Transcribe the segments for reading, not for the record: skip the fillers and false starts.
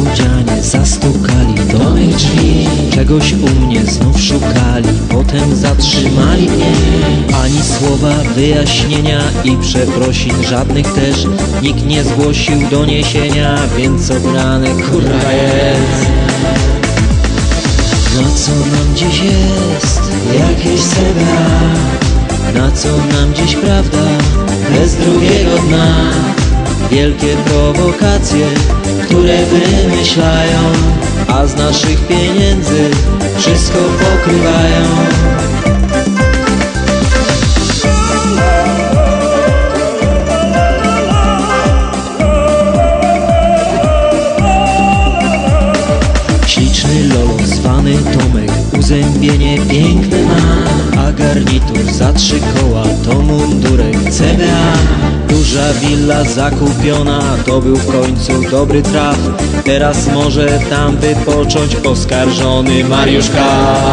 niespodzianie zastukali do mych drzwi. Czegoś u mnie znów szukali, potem zatrzymali mnie. Ani słowa wyjaśnienia i przeprosin żadnych też nikt nie zgłosił doniesienia, więc co grane kurwa jest. Na co nam dziś jest jakieś CBA? Na co nam dziś prawda bez drugiego dna? Wielkie prowokacje, które wymyślają, a z naszych pieniędzy wszystko pokrywają. Śliczny lolo zwany Tomek uzębienie piękne ma, a garnitur za 3 koła to mundurek CBA. Duża willa zakupiona, to był w końcu dobry traf. Teraz może tam wypocząć oskarżony Mariusz K.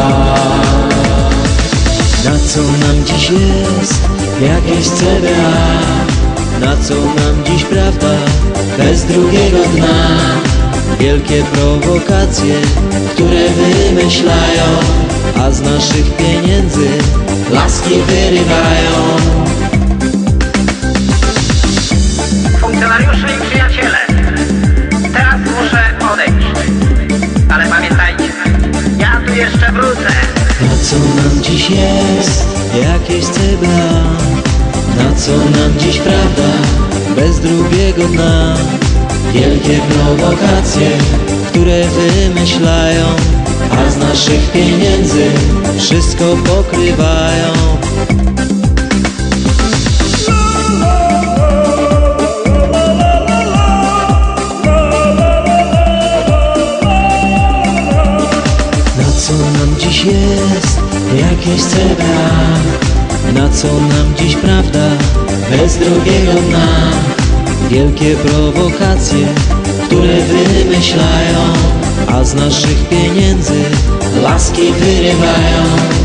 Na co nam dziś jest jakieś CBA? Na co nam dziś prawda bez drugiego dna? Wielkie prowokacje, które wymyślają, a z naszych pieniędzy laski wyrywają. Funkcjonariusze i przyjaciele, teraz muszę odejść, ale pamiętajcie, ja tu jeszcze wrócę. Na co nam dziś jest jakieś CBA? Na co nam dziś prawda bez drugiego dna? Wielkie prowokacje, które wymyślają, a z naszych pieniędzy wszystko pokrywają. Na co nam dziś jest jakieś CBA? Na co nam dziś prawda bez drugiego dna? Wielkie prowokacje, które wymyślają, a z naszych pieniędzy laski wyrywają.